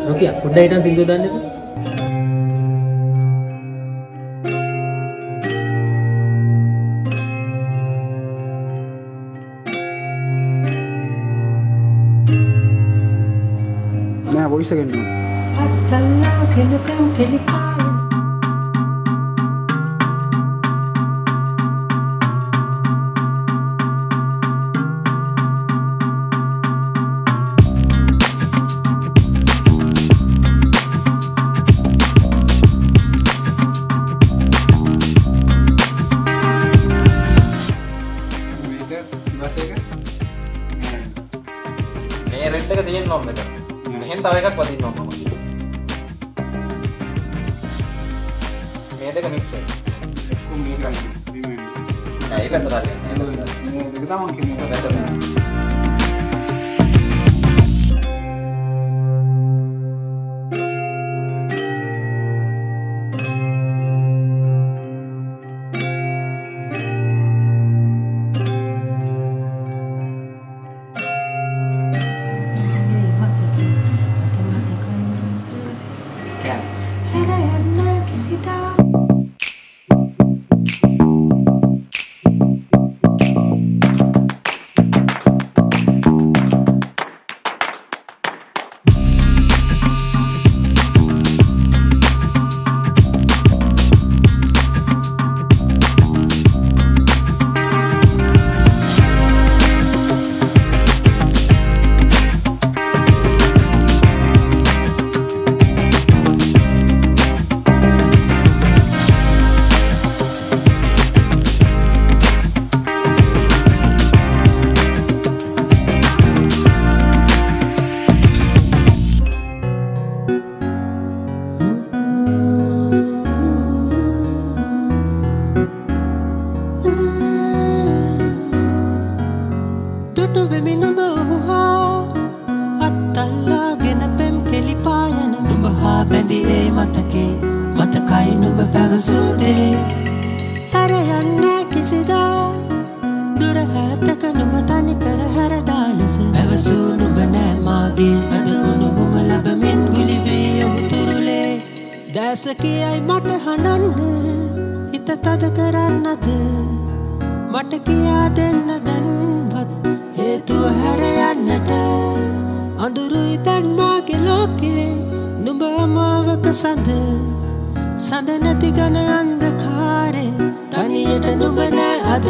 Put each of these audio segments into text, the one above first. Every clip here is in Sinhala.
Nokia, put item sindu danne. Nah, voice again. මේ රෙඩ් එක තියෙන්න ඕන මෙතන. මෙහෙන් තව එකක් වදින්න ඕන. මේ දෙක මික්ස් වෙනවා. කොහොම මේක ඒක පැත්තට හරියන්නේ. මේ දෙක තමයි කියන්නේ පැත්තට. මතකයි නුඹ පැවසූදේ හැර යන්නේ කිසිදා දුර හැතක නුඹ තනි කර හැරදා ලෙස පැවසූ නුඹ නෑ මාගේ අද උණුහුම ලැබමින් ගුලි වී ඔහු තුරුලේ දැස කියයි මට හඬන්න හිත තද කරන්නද මට කියා දෙන්න දැන්වත් හේතුව හැර යන්නට අඳුරුයි දැන් මාගේ ලෝකේ නුඹ අමාවක සඳ නැති ගන අන්ධකාරේ තනියට නුඹ නෑ අද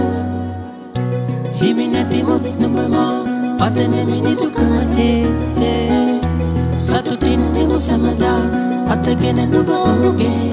හිමි නැති මුත් නුඹ මා පතනෙමි නිදුකම සතුටින් නිමු සමදා අතගෙන නුඹ ඔහුගේ